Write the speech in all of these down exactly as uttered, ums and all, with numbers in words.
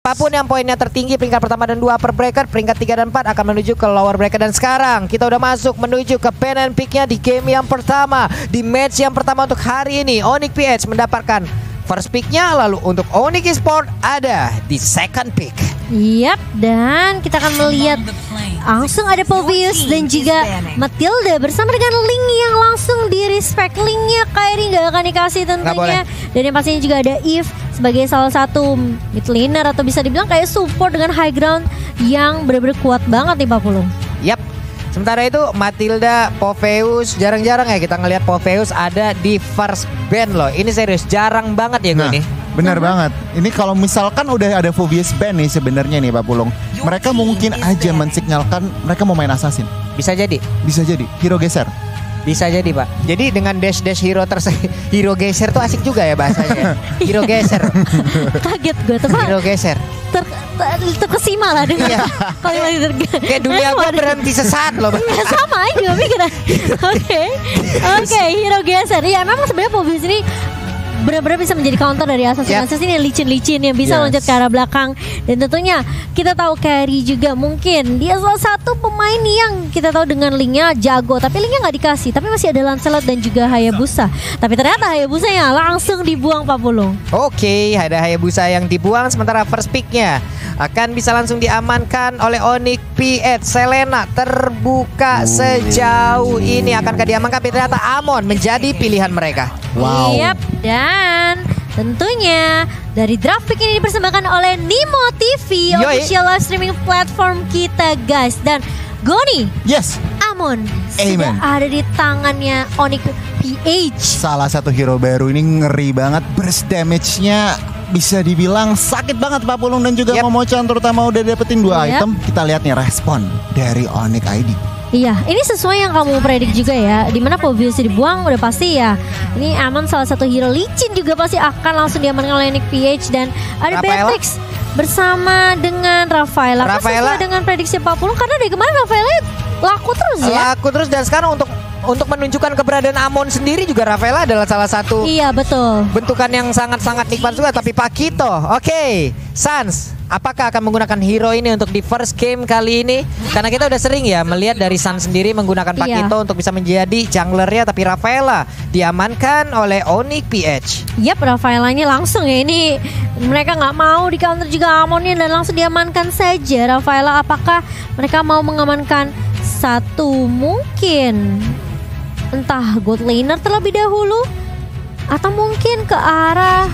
Siapapun yang poinnya tertinggi peringkat pertama dan dua upper bracket, peringkat tiga dan empat akan menuju ke lower bracket. Dan sekarang kita udah masuk menuju ke pen and picknya di game yang pertama, di match yang pertama untuk hari ini. Onyx P H mendapatkan first picknya, lalu untuk Onyx Esports ada di second pick. Yap, dan kita akan melihat langsung ada Povius dan juga Matilda bersama dengan Link yang langsung di respect. Linknya Kairi nggak akan dikasih tentunya. Dan yang pastinya juga ada Eve sebagai salah satu mid laner atau bisa dibilang kayak support dengan high ground yang benar-benar kuat banget nih Pak Pulung. Yap. Sementara itu Matilda, Poveus, jarang-jarang ya kita ngelihat Poveus ada di first band loh. Ini serius jarang banget ya gue nah, nih. Benar banget. Ini kalau misalkan udah ada Povius band nih sebenarnya nih Pak Pulung, mereka mungkin aja mensignalkan mereka mau main assassin. Bisa jadi. Bisa jadi. Hero geser. Bisa jadi Pak. Jadi dengan dash dash hero terse hero geser tuh asik juga ya bahasanya. Hero geser. Kaget gue tuh Pak. Hero geser. Ter, ter, terkesima lah dengan iya. kalimat itu. Kayak dunia gue berhenti sesaat loh. Ya, sama aja mikir. Oke, oke, hero geser. Ya memang sebenarnya Povius ini benar-benar bisa menjadi counter dari assassin-assassin yang licin-licin yang bisa yes. loncat ke arah belakang. Dan tentunya kita tahu Kairi juga mungkin dia salah satu pemain yang kita tahu dengan linknya jago, tapi linknya nggak dikasih. Tapi masih ada Lancelot dan juga Hayabusa. Tapi ternyata Hayabusanya langsung dibuang Pak Pulung. Oke, ada Hayabusa yang dibuang, sementara first picknya akan bisa langsung diamankan oleh Onyx P H. Selena terbuka uh. sejauh ini, akankah diamankan? Tapi ternyata Amon menjadi pilihan mereka. Wow. Yap, dan tentunya dari draft pick ini dipersembahkan oleh Nimo T V, Yoi. official live streaming platform kita guys. Dan Goni, yes, Amon Amen. sudah ada di tangannya Onyx P H. Salah satu hero baru ini ngeri banget, burst damage-nya bisa dibilang sakit banget Pak Pulung dan juga yep. Momochan terutama udah dapetin dua yep. item. Kita lihat nih respon dari Onyx I D. Iya, ini sesuai yang kamu predik juga ya. Dimana Povius dibuang udah pasti ya. Ini Amon salah satu hero licin juga pasti akan langsung diamankan oleh Onyx P H. Dan ada Rafaela? Beatrix bersama dengan Rafaela. Rafaela sesuai dengan prediksi Pak Pulung karena dari kemarin Rafaela laku terus ya. Laku terus, dan sekarang untuk untuk menunjukkan keberadaan Amon sendiri juga Rafaela adalah salah satu iya betul bentukan yang sangat-sangat nikmat juga. Tapi Pakito, oke, okay. Sans, apakah akan menggunakan hero ini untuk di first game kali ini? Karena kita udah sering ya melihat dari Sans sendiri menggunakan Pakito iya. untuk bisa menjadi junglernya, tapi Rafaela diamankan oleh Onyx P H. Yap, Rafaelanya langsung ya, ini mereka nggak mau di counter juga Amonnya dan langsung diamankan saja Rafaela. Apakah mereka mau mengamankan satu mungkin entah god laner terlebih dahulu atau mungkin ke arah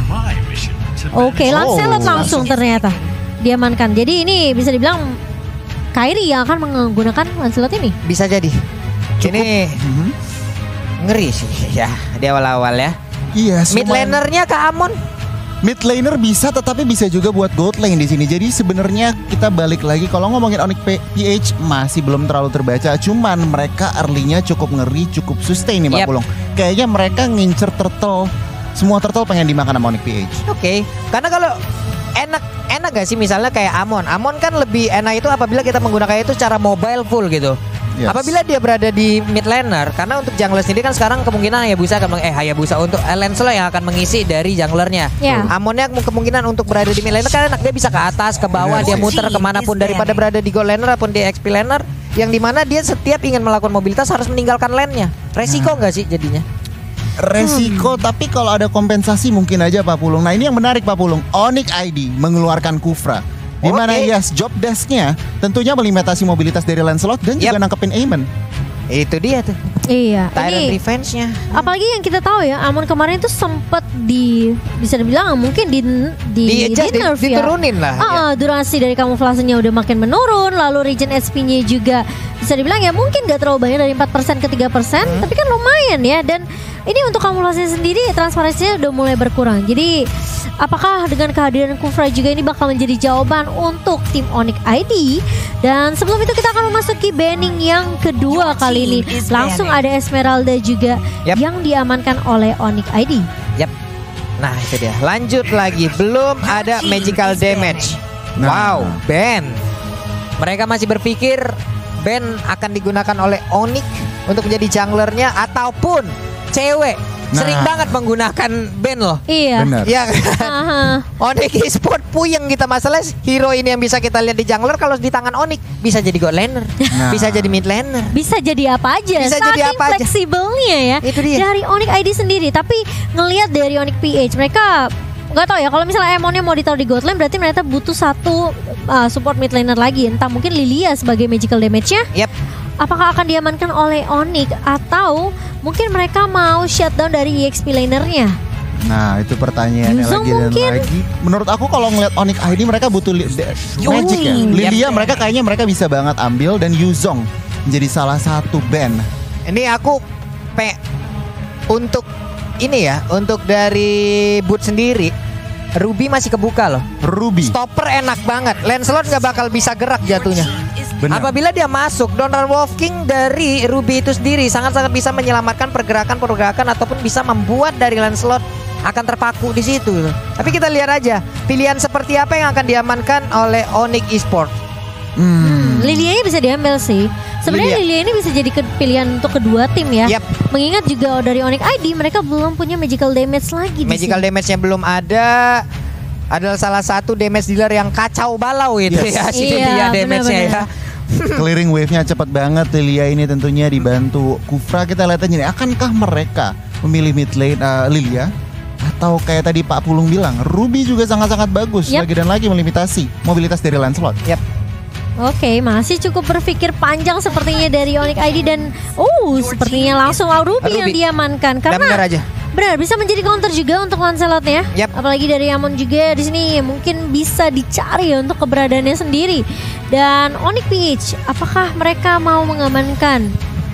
oke okay, Lancelot oh, langsung ternyata diamankan. Jadi ini bisa dibilang Kairi yang akan menggunakan Lancelot ini. Bisa jadi. Cukup. Ini mm-hmm. ngeri sih ya di awal-awal ya. Iya. Mid lanernya ke Amon. Mid laner bisa, tetapi bisa juga buat gold lane di sini. Jadi sebenarnya kita balik lagi kalau ngomongin Onyx P H masih belum terlalu terbaca. Cuman mereka early-nya cukup ngeri, cukup sustain nih Pak yep. Pulung. Kayaknya mereka ngincer turtle. Semua turtle pengen dimakan sama Onyx P H. Oke, okay. Karena kalau enak enak gak sih misalnya kayak Amon. Amon kan lebih enak itu apabila kita menggunakan itu secara mobile full gitu. Yes. Apabila dia berada di mid laner, karena untuk jungler sendiri kan sekarang kemungkinan Hayabusa akan eh Hayabusa untuk Lancelot yang akan mengisi dari junglernya. Yeah. Amonnya kemungkinan untuk berada di mid laner karena dia bisa ke atas, ke bawah, yeah. dia muter kemanapun daripada berada di gold laner ataupun di X P laner, yang dimana dia setiap ingin melakukan mobilitas harus meninggalkan lane-nya. Resiko nggak nah. sih jadinya? Resiko, hmm. tapi kalau ada kompensasi mungkin aja Pak Pulung. Nah ini yang menarik Pak Pulung, Onyx I D mengeluarkan Kufra. Di mana okay. yes, job desk-nya tentunya melimitasi mobilitas dari Lancelot dan yep. juga nangkepin Aemon. Itu dia tuh. Iya. Tyrant revenge-nya. Apalagi yang kita tahu ya, Amon kemarin itu sempat di bisa dibilang mungkin di di, di, di, di nerf ya. Diturunin lah. Ah, ya. Durasi dari kamuflasenya udah makin menurun, lalu regen H P-nya juga bisa dibilang ya mungkin gak terlalu banyak dari empat persen ke tiga persen, hmm. tapi kan lumayan ya. Dan ini untuk kamuflasenya sendiri transparansinya udah mulai berkurang. Jadi apakah dengan kehadiran Kufra juga ini bakal menjadi jawaban untuk tim Onyx I D? Dan sebelum itu kita akan memasuki banning yang kedua kali ini. Langsung ada Esmeralda juga yep. yang diamankan oleh Onyx I D. Yap. Nah itu dia. Lanjut lagi. Belum ada magical damage. Nah. Wow, ban. Mereka masih berpikir ban akan digunakan oleh Onyx untuk menjadi junglernya ataupun cewek sering banget menggunakan band loh. Iya. Benar. Iya kan? Aha. Onyx Esport puyeng kita masalah hero ini yang bisa kita lihat di jungler kalau di tangan Onyx bisa jadi god laner, Nah. bisa jadi mid laner. Bisa jadi apa aja, Bisa saking jadi apa aja. fleksibelnya ya. Itu dia. Dari Onyx I D sendiri, tapi ngelihat dari Onyx P H mereka nggak tahu ya, kalau misalnya Emonnya mau ditaruh di god lane berarti mereka butuh satu uh, support mid laner lagi, entah mungkin Lilia sebagai magical damage-nya. Yap. Apakah akan diamankan oleh Onyx atau mungkin mereka mau shutdown dari E X P lanernya? Nah itu pertanyaannya Yuzong lagi dan mungkin. lagi. Menurut aku kalau ngeliat Onyx I D mereka butuh li- de- Yoi. magic ya. Yep. Lilia mereka kayaknya mereka bisa banget ambil dan Yuzong menjadi salah satu band. Ini aku pe untuk ini ya, untuk dari boot sendiri Ruby masih kebuka loh. Ruby. Stopper enak banget. Lancelot nggak bakal bisa gerak jatuhnya. Benar. Apabila dia masuk, Donald Wolf King dari Ruby itu sendiri sangat-sangat bisa menyelamatkan pergerakan-pergerakan ataupun bisa membuat dari Lancelot akan terpaku di situ. Tapi kita lihat aja pilihan seperti apa yang akan diamankan oleh Onyx Esport. Hmm. Lilia bisa diambil sih. Sebenarnya Lilia. Lilia ini bisa jadi ke- pilihan untuk kedua tim ya. Yap. Mengingat juga dari Onyx I D mereka belum punya magical damage lagi di Magical sini. damage-nya belum ada. Adalah salah satu damage dealer yang kacau balau itu Yes. ya si Iya, Lilia damage-nya ya. benar-benar. Clearing wave-nya cepat banget. Lilia ini tentunya dibantu Kufra. Kita lihat aja nih, akankah mereka memilih mid lane uh, Lilia? Atau kayak tadi Pak Pulung bilang, Ruby juga sangat-sangat bagus. Yap. Lagi dan lagi melimitasi mobilitas dari Lancelot. Yap. Oke, masih cukup berpikir panjang sepertinya dari Onyx I D dan oh, sepertinya langsung Ruby, yang Ruby. diamankan Dan benar karena aja. benar bisa menjadi counter juga untuk Lancelot ya. Yap. Apalagi dari Amon juga di sini mungkin bisa dicari untuk keberadaannya sendiri. Dan Onyx P H, apakah mereka mau mengamankan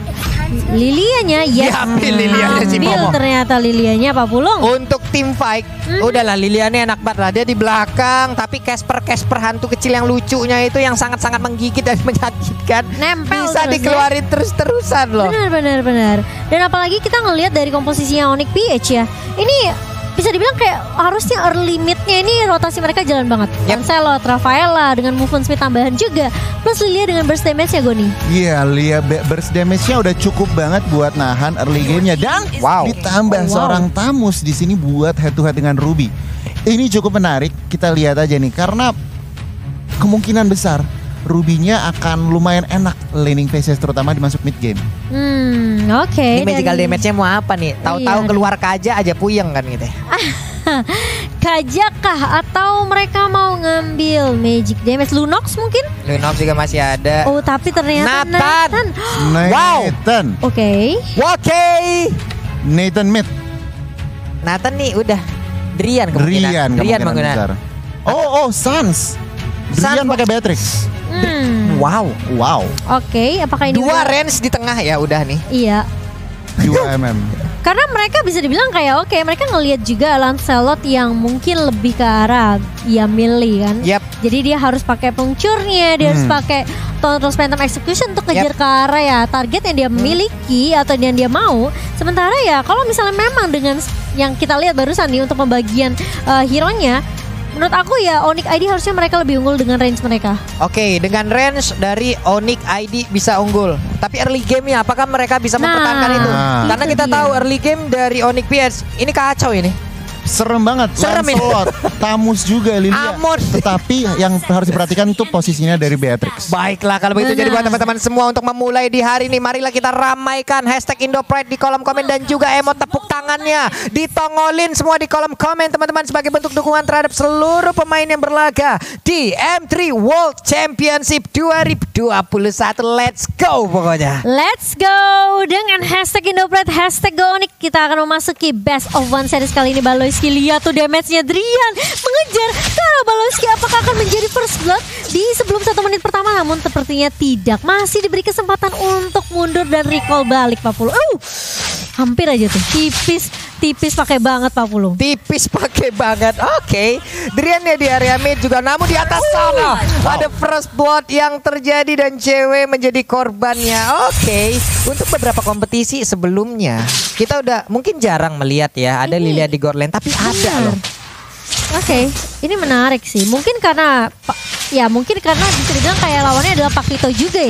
Lilianya? Yes. Diambil Lilianya si Ambil Momo. ternyata Lilianya Pak Pulung. Untuk tim fight, udahlah Lilianya enak banget lah. Dia di belakang, tapi Casper-Casper hantu kecil yang lucunya itu yang sangat-sangat menggigit dan menyakitkan. Nempel Bisa terus ya. dikeluarin terus-terusan loh. Benar benar benar. Dan apalagi kita ngelihat dari komposisinya Onyx P H ya. Ini bisa dibilang kayak harusnya early mid-nya ini rotasi mereka jalan banget. Yep. Lancelot, Rafaela dengan movement speed tambahan juga. Plus Lilia dengan burst damage ya Goni. Iya, Lilia be- burst damage-nya udah cukup banget buat nahan early game-nya dan Wow. ditambah Oh, wow. seorang Tamus di sini buat head to head dengan Ruby. Ini cukup menarik, kita lihat aja nih karena kemungkinan besar Ruby-nya akan lumayan enak laning phases terutama di masuk mid game. Hmm, oke. Ini magical dari- damage-nya mau apa nih? Tahu-tahu Iya. keluar kaja aja puyeng kan gitu ya. Kajakah atau mereka mau ngambil magic damage Lunox mungkin? Lunox juga masih ada. Oh, tapi ternyata Nathan. Wow. Nathan, Oke. Oke. Nathan mid, Nathan nih udah Drian kemungkinan. Drian, Drian kemungkinan menggunakan. besar. Oh, oh, Sans. Drian Sans. pakai Beatrix. Hmm. Wow. Wow, Oke, apakah ini Dua udah- range di tengah ya udah nih. Iya. dua mm. Karena mereka bisa dibilang kayak oke, mereka ngelihat juga Lancelot yang mungkin lebih ke arah ya melee kan. Yap. Jadi dia harus pakai pengcurnya, dia harus Hmm. pakai total phantom execution untuk kejar Yep. ke arah ya target yang dia miliki atau yang dia mau. Sementara ya kalau misalnya memang dengan yang kita lihat barusan nih untuk pembagian uh, hero-nya, menurut aku ya Onyx I D harusnya mereka lebih unggul dengan range mereka. Oke, dengan range dari Onyx I D bisa unggul. Tapi early game-nya apakah mereka bisa Nah, mempertahankan itu? Nah. Karena itu kita dia. tahu early game dari Onyx P H ini kacau ini. Serem banget, Serem ini. Lancelot, Tamus juga Lilia. Amon. Tetapi yang harus diperhatikan tuh posisinya dari Beatrix. Baiklah kalau begitu Benar. jadi buat teman-teman semua untuk memulai di hari ini marilah kita ramaikan hashtag IndoPride di kolom komen dan juga emot tepuk tangannya ditongolin semua di kolom komen teman-teman sebagai bentuk dukungan terhadap seluruh pemain yang berlaga di M tiga World Championship dua ribu dua puluh satu. Let's go pokoknya. Let's go dengan hashtag Indopride, hashtag Onyx. Kita akan memasuki best of one series kali ini. Baloyski, lihat tuh damage-nya Drian mengejar ke arah Baloyski. Apakah akan menjadi first blood di sebelum satu menit pertama? Namun sepertinya tidak. Masih diberi kesempatan untuk mundur dan recall balik Pak Pulung. Uh, hampir aja tuh. Tipis, tipis pakai banget Pak Pulung. Tipis pakai banget. Oke. Drian ya di area mid juga namun di atas sana ada first blood yang terjadi dan cewek menjadi korbannya. Oke. Untuk beberapa kompetisi sebelumnya kita udah mungkin jarang melihat ya ada Lilia di god lane tapi ada loh. Oke, ini menarik sih. Mungkin karena pa- ya mungkin karena bisa dibilang kayak lawannya adalah Pakito juga ya.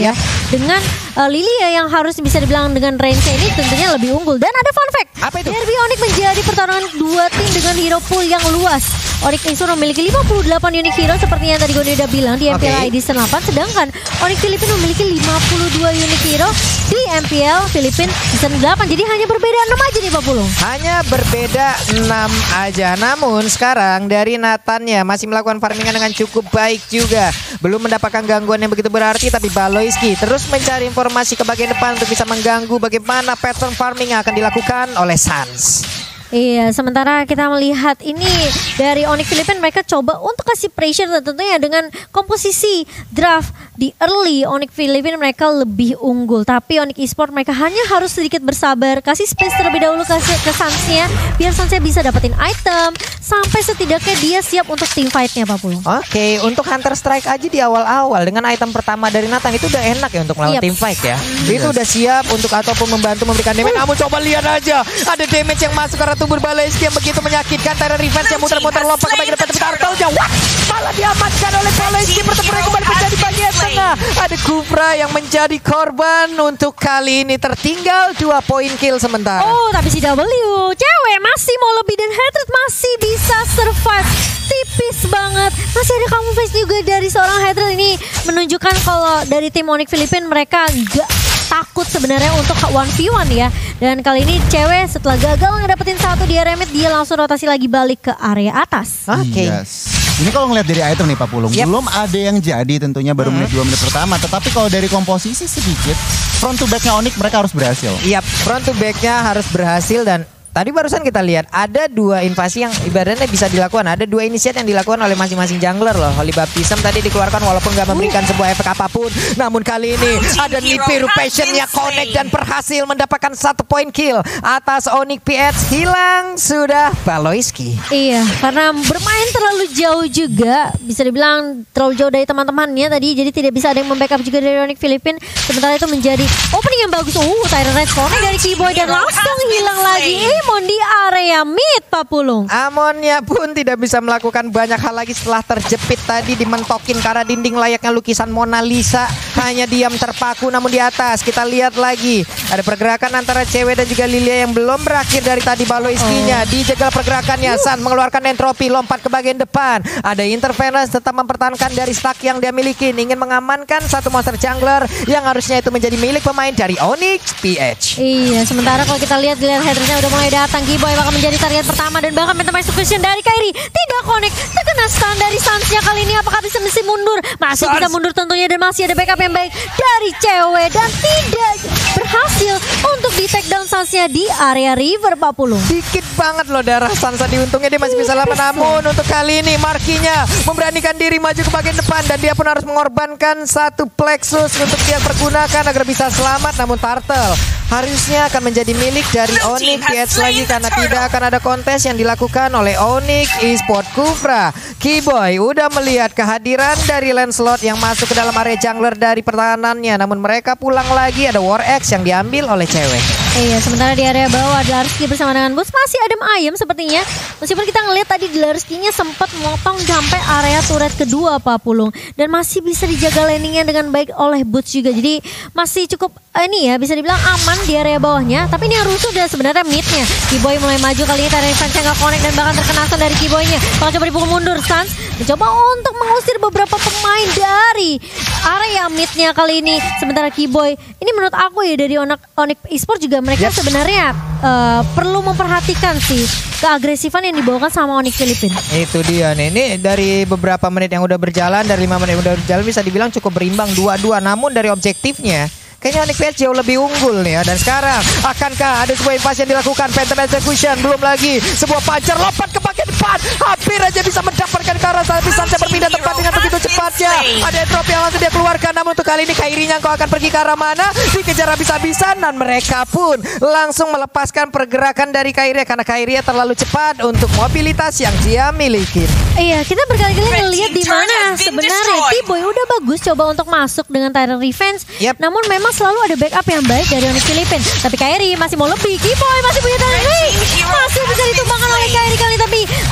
dengan uh, Lilia yang harus bisa dibilang dengan range-nya ini tentunya lebih unggul. Dan ada fun fact, apa itu? Derby Onyx menjadi pertarungan dua tim dengan hero pool yang luas. Onyx Insur memiliki lima puluh delapan unit hero seperti yang tadi gue udah bilang di M P L okay. I D delapan, sedangkan Onyx Filipina memiliki lima puluh dua unit hero di M P L Filipina season delapan. Jadi hanya berbeda enam aja nih Pak Pulung. Hanya berbeda enam aja. Namun sekarang dari Nathan ya masih melakukan farmingan dengan cukup baik juga. Belum mendapatkan gangguan yang begitu berarti, tapi Baloyski terus mencari informasi ke bagian depan untuk bisa mengganggu bagaimana pattern farming yang akan dilakukan oleh Suns. Iya, sementara kita melihat ini dari Onyx Filipina, mereka coba untuk kasih pressure dan tentunya dengan komposisi draft di early Onyx Filipina mereka lebih unggul. Tapi Onyx Esports mereka hanya harus sedikit bersabar, kasih space terlebih dahulu kasih ke Suns-nya biar Suns-nya bisa dapetin item sampai setidaknya dia siap untuk team fight-nya Pak Pulung. Oke, untuk Hunter Strike aja di awal-awal dengan item pertama dari Nathan itu udah enak ya untuk melawan Yep. team fight ya. Mm. Itu udah siap untuk ataupun membantu memberikan damage. Namun coba lihat aja, ada damage yang masuk karena tubuh Baloyski yang begitu menyakitkan. Terror Revenge yang muter-muter lompat ke bagian depan, tapi Turtle-nya what? Malah diamankan oleh Baloyski. Pertempuran kembali menjadi bagian tengah. Ada Kufra yang menjadi korban untuk kali ini, tertinggal dua poin kill sementara. Oh, tapi si W cewek masih mau lebih dan Hatred masih bisa survive. Tipis banget. Masih ada camouflage juga dari seorang Hatred. Ini menunjukkan kalau dari tim Onyx Filipina mereka gak takut sebenarnya untuk one v one ya. Dan kali ini cewek setelah gagal ngedapetin satu di area mid, dia langsung rotasi lagi balik ke area atas. Oke. Okay. Yes. Ini kalau ngeliat dari item nih Pak Pulung, Yep. belum ada yang jadi tentunya baru menit dua menit pertama. Tetapi kalau dari komposisi sedikit, front to backnya Onyx mereka harus berhasil. Iya, front to backnya harus berhasil. Dan tadi barusan kita lihat ada dua invasi yang ibaratnya bisa dilakukan. Ada dua inisiat yang dilakukan oleh masing-masing jungler loh. Holy Baptism tadi dikeluarkan walaupun gak memberikan sebuah efek apapun. Namun kali ini ada Nibiru Passion-nya connect dan berhasil mendapatkan satu poin kill atas Onyx P H. Hilang sudah Baloyski. Iya, karena bermain terlalu jauh juga, bisa dibilang terlalu jauh dari teman-temannya tadi, jadi tidak bisa ada yang membackup juga dari Onyx Filipina. Sementara itu menjadi opening yang bagus. Uh, Tyrant Red connect dari Keyboy dan langsung hilang lagi. Amon di area mid Pak Pulung. Amonnya pun tidak bisa melakukan banyak hal lagi setelah terjepit tadi, dimentokin karena dinding layaknya lukisan Mona Lisa. Hanya diam terpaku. Namun di atas kita lihat lagi ada pergerakan antara cewek dan juga Lilia yang belum berakhir dari tadi. Baloyski-nya oh. dijegal pergerakannya. Sun mengeluarkan entropi, lompat ke bagian depan. Ada interference tetap mempertahankan dari stack yang dia miliki, ingin mengamankan satu monster jungler yang harusnya itu menjadi milik pemain dari Onyx P H. Iya, sementara kalau kita lihat lihat headernya udah mulai datang. Keyboy bakal menjadi target pertama dan bahkan minta execution dari Kairi. Tidak connect, terkena stun dari Suns-nya kali ini. Apakah bisa mesti mundur? Masih Sans. Bisa mundur tentunya dan masih ada backup yang baik dari cewek dan tidak berhasil untuk di take down Suns-nya di area river Pak Pulung. Dikit banget loh darah Sansa, diuntungnya dia masih bisa lama. Namun untuk kali ini Markinya memberanikan diri maju ke bagian depan dan dia pun harus mengorbankan satu plexus untuk dia pergunakan agar bisa selamat. Namun Turtle harusnya akan menjadi milik dari Onyx P H lagi karena tidak akan ada kontes yang dilakukan oleh Onyx Esports. Kufra Keyboy udah melihat kehadiran dari Lancelot yang masuk ke dalam area jungler dari pertahanannya, namun mereka pulang lagi. Ada War X yang diambil oleh cewek. Iya, sementara di area bawah ada Larski bersama dengan Boots masih adem ayem sepertinya. Meskipun kita ngelihat tadi di Larski-nya sempat memotong sampai area turret kedua Pak Pulung, dan masih bisa dijaga landingnya dengan baik oleh Boots juga. Jadi masih cukup eh, ini ya bisa dibilang aman di area bawahnya. Tapi ini yang rusuh udah sebenarnya mid-nya. Keyboy mulai maju kali ini, Tyrant Revenge nggak connect dan bahkan terkena stun dari Keyboy-nya. Bakal coba dipukul mundur. Suns mencoba untuk mengusir beberapa pemain dari area mid-nya kali ini. Sementara Keyboy ini menurut aku ya dari Onyx Esports juga mereka yep. sebenarnya uh, perlu memperhatikan sih keagresifan yang dibawakan sama Onyx Filipina. Itu dia nih. Ini dari beberapa menit yang udah berjalan, dari lima menit yang udah berjalan bisa dibilang cukup berimbang dua dua. Namun dari objektifnya kayaknya Onyx P H jauh lebih unggul nih ya. Dan sekarang akankah ada sebuah invasi yang dilakukan? Phantom Execution, belum lagi sebuah pacar lompat ke bagian depan, hampir aja bisa mendapatkan ke arah tapi Sansa berpindah tempat dengan begitu cepatnya. Ada entropi yang langsung dia keluarkan, namun untuk kali ini Kairinya kau akan pergi ke arah mana? Dikejar habis-habisan dan mereka pun langsung melepaskan pergerakan dari Kairi karena Kairi terlalu cepat untuk mobilitas yang dia miliki. Iya, kita berkali-kali ngelihat di mana sebenarnya Keyboy udah bagus coba untuk masuk dengan Tyrant Revenge. Yep. Namun memang selalu ada backup yang baik dari Onyx Filipina. Tapi Kairi masih mau lebih. Keyboy masih punya Tyrant Revenge. Masih bisa ditumbangkan oleh Kairi kali, tapi akan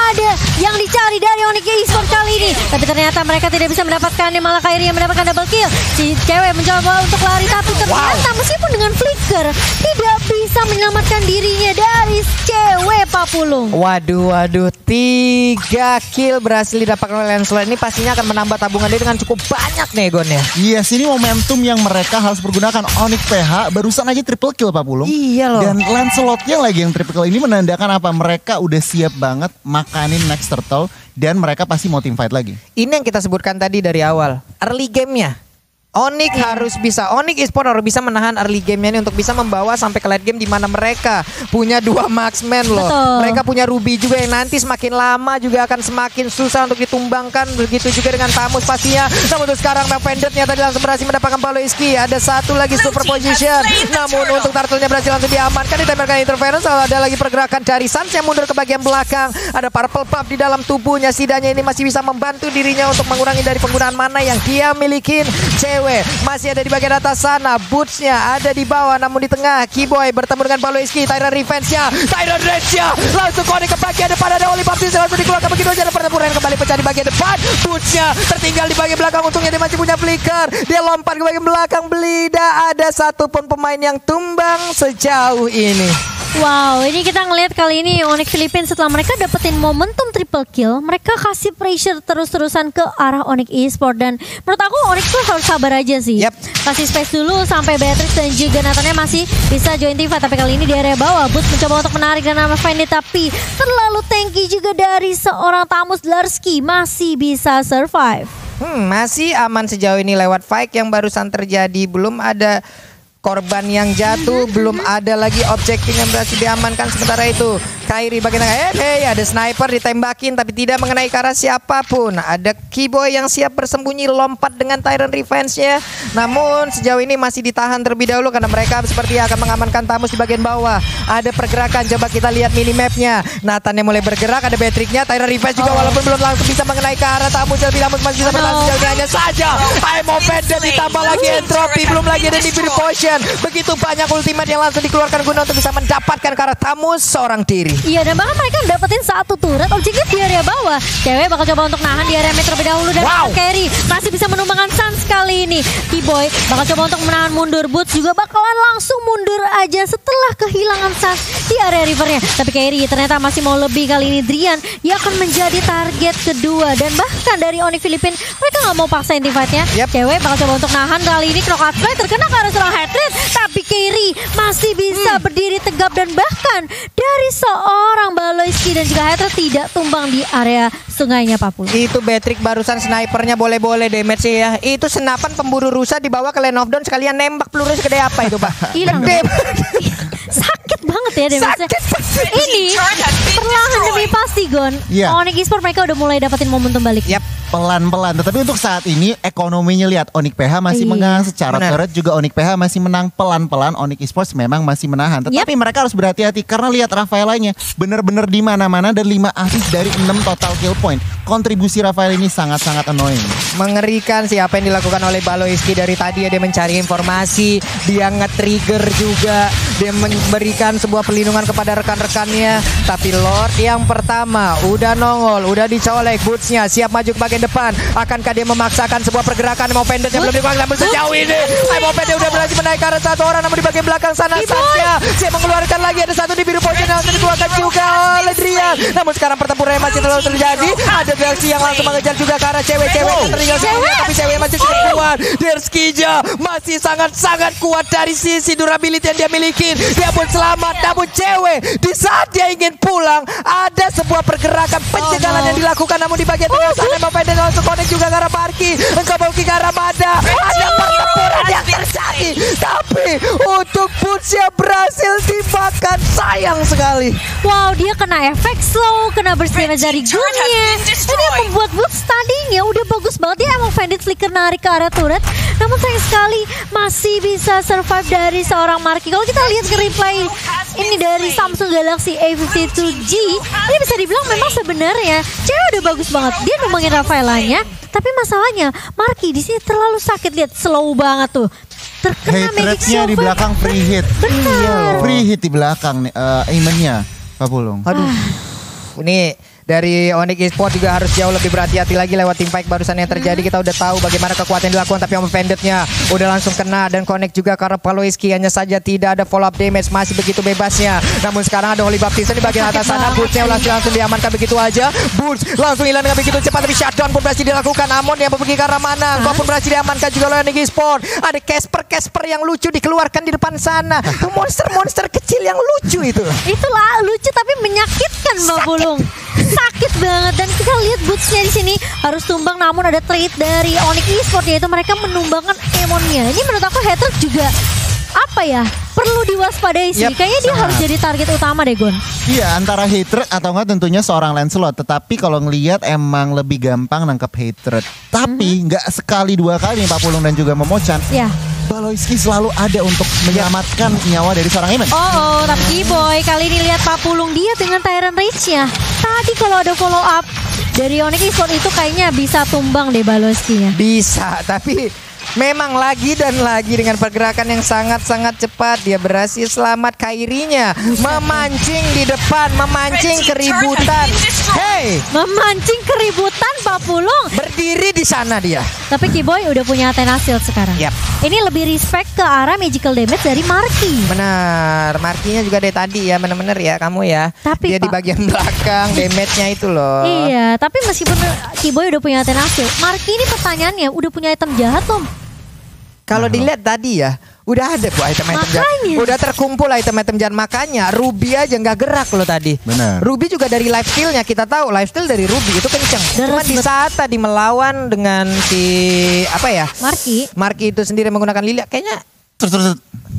ada yang dicari dari Onyx Esports kali ini. Tapi ternyata mereka tidak bisa mendapatkannya, malah Kairi yang mendapatkan double kill. Si cewek mencoba untuk lari tapi ternyata wow. meskipun dengan flicker tidak bisa menyelamatkan dirinya dari cewek Papulung. Waduh, waduh, tiga kill berhasil didapatkan oleh Lancelot. Ini pastinya akan menambah tabungan dia dengan cukup banyak nih Gon ya. Yes, ini momentum yang mereka harus pergunakan. Onyx P H barusan aja triple kill Papulung. Iya loh. Dan Lancelotnya lagi yang triple kill. Ini menandakan apa? Mereka udah siap banget makanin next turtle. Dan mereka pasti mau team fight lagi. Ini yang kita sebutkan tadi dari awal. Early game-nya. Onyx harus bisa, Onyx Esports harus bisa menahan early game-nya ini untuk bisa membawa sampai ke late game di mana mereka punya dua marksman loh. Betul. Mereka punya Ruby juga yang nanti semakin lama juga akan semakin susah untuk ditumbangkan. Begitu juga dengan Tamus pastinya. Namun untuk sekarang Vendetnya tadi langsung berhasil mendapatkan Paloiski. Ada satu lagi super position. Namun untuk turtle-nya berhasil langsung diamankan. Ditembakkan interference. Ada lagi pergerakan dari Sans yang mundur ke bagian belakang. Ada purple puff di dalam tubuhnya. Setidaknya ini masih bisa membantu dirinya untuk mengurangi dari penggunaan mana yang dia miliki. Masih ada di bagian atas sana. Boots-nya ada di bawah. Namun di tengah Keyboy bertemu dengan Paloiski. Tyrant Revenge-nya, Tyrant Rage-nya langsung connect ke bagian depan. Ada Oli Baptiste langsung dikeluarkan begitu aja. Ada pertempuran kembali pecah di bagian depan. Boots-nya tertinggal di bagian belakang. Untungnya dia masih punya flicker. Dia lompat ke bagian belakang. Tidak ada satupun pemain yang tumbang sejauh ini. Wow, ini kita ngelihat kali ini Onyx Philippines setelah mereka dapetin momentum triple kill, mereka kasih pressure terus-terusan ke arah Onyx Esports. Dan menurut aku Onyx tuh harus sabar aja sih. Yep. Kasih space dulu sampai Beatrix dan juga Nathannya masih bisa join team fight. Tapi kali ini di area bawah Boots mencoba untuk menarik dan nama Fendi, tapi terlalu tanky juga dari seorang Tamus Larski, masih bisa survive. Hmm, masih aman sejauh ini lewat fight yang barusan terjadi. Belum ada korban yang jatuh, belum ada lagi objektif yang berhasil diamankan. Sementara itu Kairi bagian tengah, hey, hey, ada sniper ditembakin tapi tidak mengenai ke arah siapapun. Ada Keyboy yang siap bersembunyi lompat dengan Tyrant Revenge-nya. Namun sejauh ini masih ditahan terlebih dahulu karena mereka seperti akan mengamankan Tamus di bagian bawah. Ada pergerakan, coba kita lihat minimapnya. Nathan yang mulai bergerak, ada Beatrix-nya, Tyrant Revenge juga oh. walaupun belum langsung bisa mengenai ke arah Tamus. Tapi Tamus masih bisa bertahan sejauh ini hanya saja Imo Vendor ditambah lagi Entropy, belum lagi ada Nibiru Potion. Begitu banyak ultimate yang langsung dikeluarkan guna untuk bisa mendapatkan ke arah Tamus seorang diri. Iya, dan bahkan mereka dapetin satu turret objektif di area bawah. Cewek bakal coba untuk nahan di area mid terlebih dahulu. Dan wow. Carry masih bisa menumbangkan Sans kali ini. Keyboy bakal coba untuk menahan mundur. Boots juga bakalan langsung mundur aja setelah kehilangan Sans di area rivernya. Tapi Carry ternyata masih mau lebih kali ini. Drian yang akan menjadi target kedua. Dan bahkan dari Onyx Philippines mereka gak mau paksain team fight-nya. Yep. Cewek bakal coba untuk nahan kali ini. Knockout Fly terkena ke arah seorang Hatred. Tapi Carry masih bisa hmm. berdiri tegap. Dan bahkan dari seorang Baloiski dan juga Hatred tidak tumbang di area sungainya Papul. Itu Beatrix barusan snipernya boleh-boleh damage ya. Itu senapan pemburu rusa dibawa ke Land of Dawn sekalian nembak peluru segede apa itu Pak? Hilang. Sakit banget ya damage-nya. Ini perlahan demi pasti Gon. Yeah. Onyx Esports mereka udah mulai dapetin momentum balik. Yap. Pelan-pelan, tetapi untuk saat ini ekonominya lihat Onyx P H masih iya. menang secara turret juga Onyx P H masih menang pelan-pelan. Onyx Esports memang masih menahan, tetapi yep. mereka harus berhati-hati karena lihat Rafaelanya benar-benar di mana-mana dan lima assist dari enam total kill point. Kontribusi Rafael ini sangat-sangat annoying. Mengerikan sih apa yang dilakukan oleh Baloiski dari tadi ya, dia mencari informasi, dia nge-trigger juga, dia memberikan sebuah perlindungan kepada rekan-rekannya. Tapi Lord yang pertama udah nongol, udah dicolek, Boots-nya siap maju ke bagian depan. Akankah dia memaksakan sebuah pergerakan? Imo Vendor yang belum dikuasai namun sejauh ini Imo Vendor udah berhasil menaik ke arah satu orang, namun di bagian belakang sana Sansnya dia mengeluarkan lagi, ada satu di biru potion yang langsung dikeluarkan juga oleh Drian. Namun sekarang pertempuran masih terlalu terjadi. Ada Derski yang langsung mengejar juga ke arah cewek-cewek yang tertinggal sebelumnya, tapi cewek masih cukup kuat. Derskija masih sangat-sangat kuat dari sisi durability yang dia miliki. Dia pun selamat, namun cewek di saat dia ingin pulang ada sebuah pergerakan pencegahan yang dilakukan, namun di bagian tengah sana Imo Vendor langsung connect juga ke arah Parki, engkau Bauki ke arah Mada. Ada pertempuran yang terjadi, tapi untuk Boots yang berhasil dimakan, sayang sekali. Wow, dia kena efek slow, kena burst damage dari gunnya. Ini yang membuat Boots tadinya udah bagus banget. Dia emang Vendit flicker narik ke arah turret, namun sayang sekali masih bisa survive dari seorang Marky. Kalau kita lihat ke replay ini dari Samsung Galaxy A lima puluh dua G, ini bisa dibilang memang sebenarnya cewek udah bagus banget. Dia numbangin Rafaelanya, tapi masalahnya Marky di sini terlalu sakit. Lihat slow banget tuh. Terkena magic shield di belakang free hit. Benar. Free hit di belakang nih uh, aimennya Papulung. Aduh. Ini dari Onyx Esports juga harus jauh lebih berhati-hati lagi lewat team fight barusan yang terjadi. Kita udah tahu bagaimana kekuatan yang dilakukan, tapi Om Vendetnya udah langsung kena dan connect juga karena Paloiski hanya saja tidak ada follow up damage, masih begitu bebasnya. Namun sekarang ada Holy Baptista di bagian atas sana, Bootsnya langsung langsung diamankan begitu aja. Boots langsung hilang dengan begitu cepat, tapi shutdown pun berhasil dilakukan. Amon yang pergi ke arah mana? Kau pun berhasil diamankan juga oleh Onyx Esports. Ada Casper Casper yang lucu dikeluarkan di depan sana. Monster-monster kecil yang lucu itu. Itulah lucu tapi menyakitkan Mbak Pulung. Sakit banget, dan kita lihat Bootsnya di sini harus tumbang, namun ada trade dari Onyx Esports yaitu mereka menumbangkan Emonnya. Ini menurut aku Hatred juga apa ya, perlu diwaspadai sih. Yep, Kayaknya dia sangat. harus jadi target utama deh Gon. Iya, antara Hatred atau enggak tentunya seorang Lancelot. Tetapi kalau ngelihat emang lebih gampang nangkep Hatred. Tapi nggak mm-hmm. sekali dua kali Pak Pulung dan juga Momochan. Ya. Paloiski selalu ada untuk menyelamatkan nyawa dari seorang Eamon. Oh, oh tapi Kiboy kali ini lihat Pak Pulung dia dengan Tyrant Rage-nya. Tadi kalau ada follow up dari Onyx Esports itu kayaknya bisa tumbang deh Paloiski-nya. Bisa, tapi memang lagi dan lagi dengan pergerakan yang sangat-sangat cepat dia berhasil selamat. Kairinya memancing di depan, memancing keributan. Hey, memancing keributan Pak Pulung. Berdiri di sana dia. Tapi Kiboy udah punya Athena Shield sekarang. Yep. Ini lebih respect ke arah magical damage dari Marky. Benar, Marky-nya juga dari tadi ya, benar-benar ya kamu ya. Tapi dia Pak, di bagian belakang damage-nya itu loh. Iya, tapi meskipun Kiboy udah punya Athena Shield, Marky ini pertanyaannya udah punya item jahat belum? Kalau dilihat tadi ya, udah ada bu item-item jahat. Udah terkumpul item-item jahat. Makanya Ruby aja nggak gerak loh tadi. Benar. Ruby juga dari lifesteal-nya kita tahu lifesteal dari Ruby itu kenceng. Cuma di saat tadi melawan dengan si apa ya? Marky. Marky itu sendiri menggunakan Lilia kayaknya Terus terus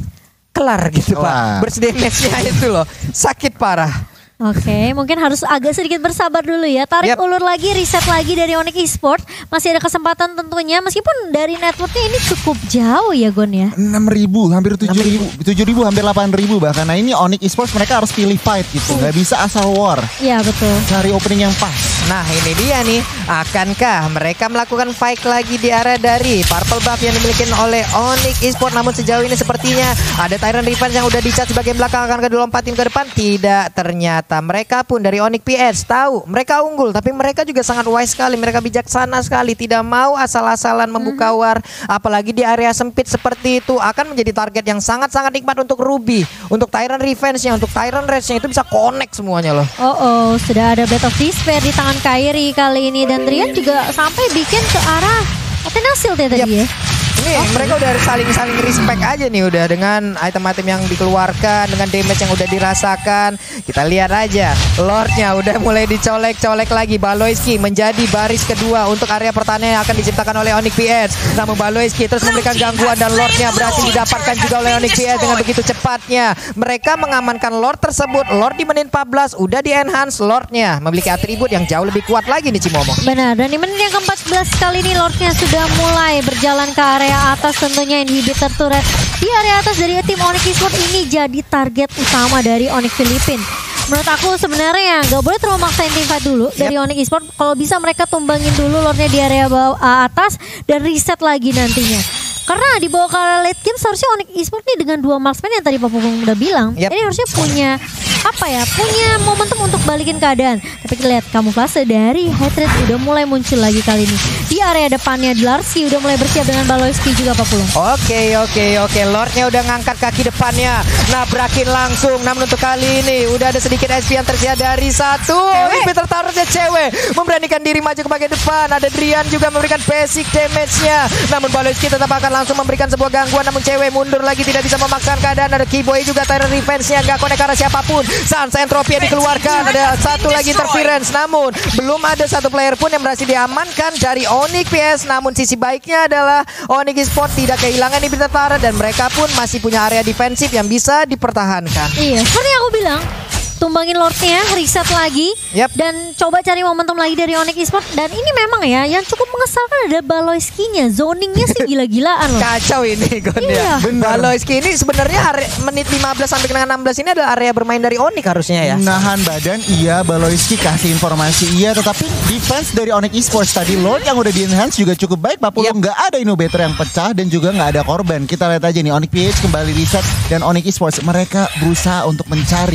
kelar gitu Wah. Pak. Bersedemesnya itu loh. Sakit parah. Oke, mungkin harus agak sedikit bersabar dulu ya. Tarik Yep. ulur lagi, reset lagi dari Onyx Esports. Masih ada kesempatan tentunya. Meskipun dari networknya ini cukup jauh ya Gon ya. enam ribu, hampir tujuh ribu, tujuh ribu, hampir delapan ribu bahkan. Nah ini Onyx Esports mereka harus pilih fight gitu, nggak bisa asal war. Iya betul. Cari opening yang pas. Nah ini dia nih, akankah mereka melakukan fight lagi di area dari Purple Buff yang dimiliki oleh Onyx Esports. Namun sejauh ini sepertinya ada Tyrant Revenge yang udah dicat sebagai belakang, akan dilompatin ke depan. Tidak, ternyata mereka pun dari Onyx P S tahu mereka unggul, tapi mereka juga sangat wise sekali, mereka bijaksana sekali, tidak mau asal-asalan membuka war, apalagi di area sempit seperti itu. Akan menjadi target yang sangat-sangat nikmat untuk Ruby, untuk Tyrant Revenge-nya, untuk Tyrant Rage-nya, itu bisa connect semuanya loh. Oh oh, sudah ada Blade of Despair di tangan Kairi kali ini, dan Drian juga sampai bikin ke arah Athena Shield ya tadi Yep. ya. Ini okay. mereka udah saling-saling respect aja nih udah dengan item-item yang dikeluarkan, dengan damage yang udah dirasakan. Kita lihat aja Lordnya udah mulai dicolek-colek lagi. Paloiski menjadi baris kedua untuk area pertahanan yang akan diciptakan oleh Onyx P S. Namun Paloiski terus memberikan gangguan dan Lordnya berhasil didapatkan juga oleh Onyx P S dengan begitu cepatnya. Mereka mengamankan Lord tersebut. Lord di menit empat belas udah di enhance. Lordnya memiliki atribut yang jauh lebih kuat lagi nih Cimomo. Benar, dan di menit yang keempat belas kali ini Lordnya sudah mulai berjalan ke area atas, tentunya inhibitor turret di area atas dari tim Onyx Esports ini jadi target utama dari Onyx Philippines. Menurut aku sebenarnya nggak boleh terlalu maksain tim fight dulu yep. dari Onyx Esports. Kalau bisa mereka tumbangin dulu Lordnya di area bawah atas dan reset lagi nantinya. Karena di bawah ke late game seharusnya Onyx Esports nih dengan dua marksman yang tadi Pak Pupung udah bilang, yep. ini harusnya punya apa ya, punya momentum untuk balikin keadaan. Tapi kita lihat kamuflase dari Hatred udah mulai muncul lagi kali ini. Di area depannya Larsi udah mulai bersiap dengan Paloiski juga Pak Pulung. Oke oke oke, Lordnya udah ngangkat kaki depannya, nabrakin langsung. Namun untuk kali ini udah ada sedikit S P yang tersedia dari satu. Ini tertaruhnya cewek memberanikan diri maju ke bagian depan. Ada Drian juga memberikan basic damage-nya. Namun Paloiski tetap akan langsung memberikan sebuah gangguan. Namun cewek mundur lagi, tidak bisa memaksakan keadaan. Ada Kiboy juga Tyrant Revenge-nya nggak connect karena siapapun. Sansa Entropia dikeluarkan. Ada satu lagi interference. Namun belum ada satu player pun yang berhasil diamankan dari Onyx P S. Namun sisi baiknya adalah Onyx Esports tidak kehilangan inhibitor turret dan mereka pun masih punya area defensif yang bisa dipertahankan. Iya, seperti yang aku bilang, tumbangin Lordnya, reset lagi, yep. dan coba cari momentum lagi dari Onyx Esports. Dan ini memang ya, yang cukup mengesalkan ada Paloiski-nya, zoningnya sih gila-gilaan loh. Kacau ini Gon iya. ya. Paloiski ini sebenarnya area, menit lima belas sampai dengan enam belas ini adalah area bermain dari Onyx harusnya ya. Nahan badan, iya. Paloiski kasih informasi, iya. Tetapi defense dari Onyx Esports tadi, Lord yang udah di-enhance juga cukup baik. Pak Pulung yep. nggak ada inhibitor yang pecah dan juga nggak ada korban. Kita lihat aja nih, Onyx P H kembali reset dan Onyx Esports mereka berusaha untuk mencari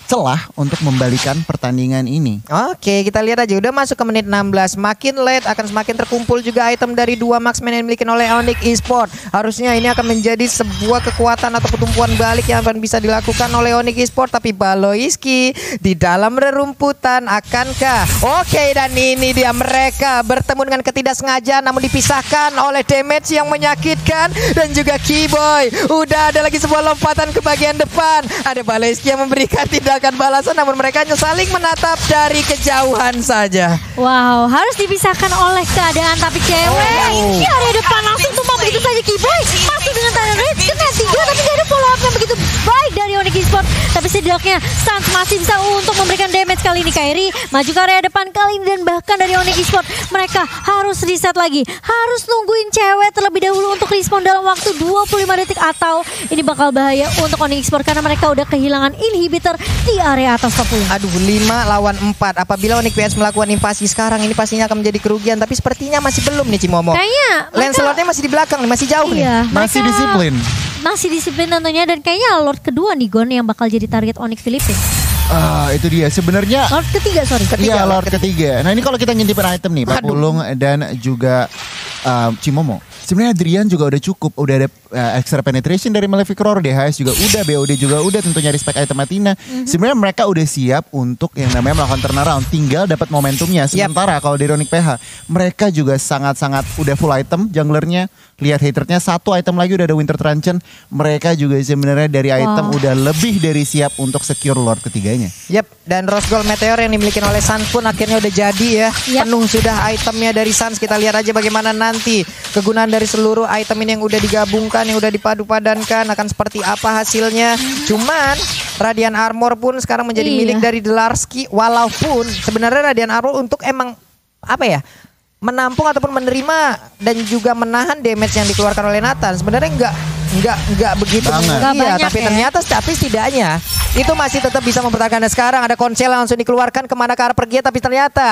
celah untuk membalikan pertandingan ini. Oke, kita lihat aja udah masuk ke menit enam belas. Makin late akan semakin terkumpul juga item dari dua marksman yang dimiliki oleh Onyx Esports. Harusnya ini akan menjadi sebuah kekuatan atau pertumbuhan balik yang akan bisa dilakukan oleh Onyx Esports. Tapi Baloiski di dalam rerumputan akankah? Oke, dan ini dia mereka bertemu dengan ketidaksengajaan namun dipisahkan oleh damage yang menyakitkan. Dan juga Keyboy. Udah ada lagi sebuah lompatan ke bagian depan. Ada Baloiski yang memberikan tidak akan balasan namun mereka hanya saling menatap dari kejauhan saja. Wow, harus dipisahkan oleh keadaan tapi cewek. Oh. Di area depan langsung tumbang begitu saja Keyboy. Masuk dengan Thunder Rage kena tiga tapi gak ada follow up yang begitu baik dari Onyx Esports. Tapi setidaknya Sans masih bisa untuk memberikan damage kali ini. Kairi maju ke area depan kali ini dan bahkan dari Onyx Esports mereka harus reset lagi. Harus nungguin cewek terlebih dahulu untuk respawn dalam waktu dua puluh lima detik atau ini bakal bahaya untuk Onyx Esports karena mereka udah kehilangan inhibitor di area atas Papua. Aduh, lima lawan empat. Apabila Onyx P S melakukan invasi sekarang ini pastinya akan menjadi kerugian. Tapi sepertinya masih belum nih Cimomo. Kayaknya Lancelotnya masih di belakang nih, masih jauh iya, nih. Masih mereka disiplin. Masih disiplin tentunya dan kayaknya Lord kedua nih Gon yang bakal jadi target Onyx Philippines. Ah, itu dia sebenarnya. Lord ketiga sorry. Iya, Lord ketiga. Nah, ini kalau kita ngintipin item nih, Pak Pulung dan juga uh, Cimomo. Sebenarnya Adrian juga udah cukup, udah ada uh, extra penetration dari Malefic Roar, D H S juga udah, B O D juga udah, tentunya respect item Athena. Mm-hmm. Sebenarnya mereka udah siap untuk yang namanya melakukan turnaround, tinggal dapat momentumnya. Sementara yep. kalau di Onyx P H, mereka juga sangat-sangat udah full item junglernya. Lihat haternya satu item lagi udah ada Winter Truncheon. Mereka juga sebenarnya dari item wow. udah lebih dari siap untuk secure Lord ketiganya. Yep, dan Rose Gold Meteor yang dimiliki oleh Sans pun akhirnya udah jadi ya. Yep. Penuh sudah itemnya dari Sans. Kita lihat aja bagaimana nanti kegunaan dari seluruh item ini yang udah digabungkan, yang udah dipadu-padankan akan seperti apa hasilnya. Cuman Radiant Armor pun sekarang menjadi iya. milik dari Delarski. Walaupun sebenarnya Radiant Armor untuk emang apa ya, menampung ataupun menerima dan juga menahan damage yang dikeluarkan oleh Nathan. Sebenarnya enggak enggak enggak begitu iya, tapi ya. ternyata tapi setidaknya itu masih tetap bisa mempertahankan. Sekarang ada Konsel langsung dikeluarkan kemana ke arah pergi, tapi ternyata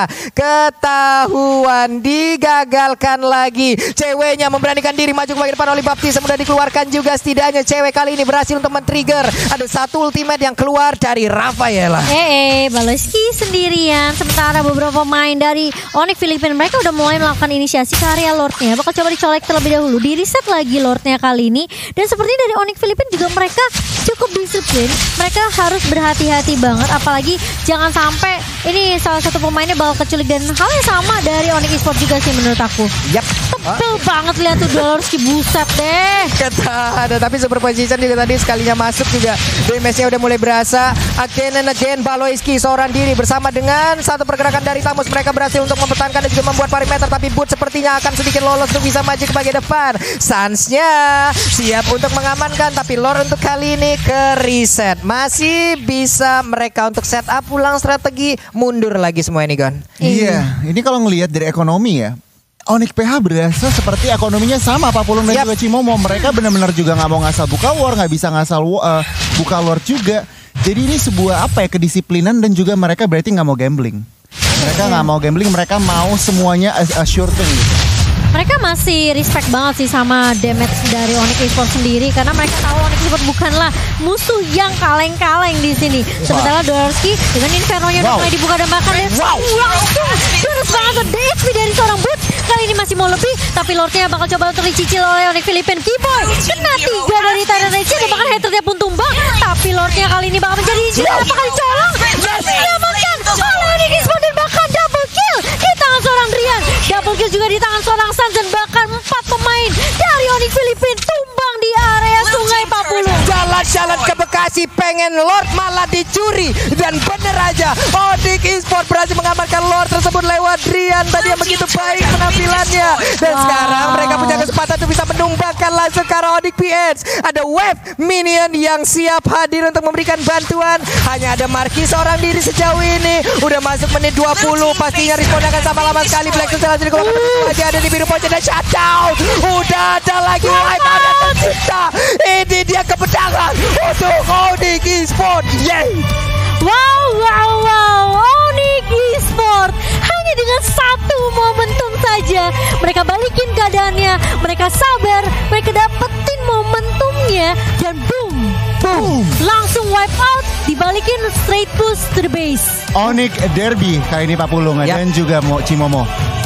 ketahuan, digagalkan lagi. Ceweknya memberanikan diri maju ke bagian depan oleh Baptiste, sudah dikeluarkan juga. Setidaknya cewek kali ini berhasil untuk men-trigger. Ada satu ultimate yang keluar dari Rafaela. Eh, eh Baloiski sendirian. Sementara beberapa pemain dari Onyx Philippines mereka udah mulai melakukan inisiasi ke area Lordnya. Bakal coba dicolek terlebih dahulu, di reset lagi Lordnya kali ini. Dan seperti dari Onyx Philippines juga mereka cukup disiplin. Mereka harus berhati-hati banget, apalagi jangan sampai ini salah satu pemainnya bakal keculik. Dan hal yang sama dari Onyx Esports juga sih menurut aku. Yap. Tebel oh. banget lihat tuh Delarski, buset deh. Kata ada, tapi super position juga tadi sekalinya masuk juga. Damage-nya udah mulai berasa. Again and again Baloiski seorang diri bersama dengan satu pergerakan dari Tamus. Mereka berhasil untuk mempertahankan dan juga membuat perimeter. Tapi Boot sepertinya akan sedikit lolos untuk bisa maju ke bagian depan. Sans-nya siap untuk mengamankan, tapi Lord untuk kali ini ke reset. Masih bisa mereka untuk setup ulang strategi, mundur lagi semua ini Gon. Iya, ini kalau ngelihat dari ekonomi ya, Onyx P H berasa seperti ekonominya sama Pak Pulung dan yep. juga Cimomo. Mereka benar-benar juga nggak mau ngasal buka war, nggak bisa ngasal uh, buka Lord juga. Jadi ini sebuah apa ya, kedisiplinan dan juga mereka berarti nggak mau gambling. Mereka nggak mau gambling, mereka mau semuanya assure thing gitu. Mereka masih respect banget sih sama damage dari Onyx Esports sendiri karena mereka tahu Onyx Esports bukanlah musuh yang kaleng-kaleng di sini. Sementara Delarski dengan Inferno-nya wow. udah mulai dibuka dan bahkan wow. langsung terus banget D H P dari seorang Boot. Kali ini masih mau lebih, tapi Lordnya bakal coba untuk dicicil oleh Onyx Philippines. Keyboy kena tiga dari Tyrant Rage dan bahkan haternya pun tumbang. Tapi Lordnya kali ini bakal menjadi injury. Apakah dicolong? Masih diamankan oleh Onyx Esports dan bahkan double kill di tangan seorang Drian. Double kill juga di tangan seorang Sans dan bahkan empat pemain dari Onyx Philippines tumbang di area Sungai Papulung. Jalan-jalan ke Bekasi pengen Lord malah dicuri, dan bener aja Onyx Esports berhasil mengamankan Lord tersebut lewat Drian tadi yang begitu baik penampilannya. Dan wow. sekarang mereka punya kesempatan untuk bisa menumbangkan langsung ke arah Onyx P S. Ada wave minion yang siap hadir untuk memberikan bantuan. Hanya ada Marquis seorang diri sejauh ini. Udah masuk menit dua puluh, pastinya respon akan sama lama sekali. Black Steel langsung dikeluarkan lagi, ada di biru pojok dan shutdown. Udah ada lagi wipe, ada tercipta. Ini dia kemenangan untuk Onyx Esports. Yeay. Wow, wow, wow. Onyx Esports hanya dengan satu momentum saja mereka balikin keadaannya, mereka sabar, mereka dapetin momentumnya dan boom, boom, langsung wipe out dibalikin straight push to the base. Onyx Derby kali ini Pak Pulung Yap. dan juga Mo Cimomo.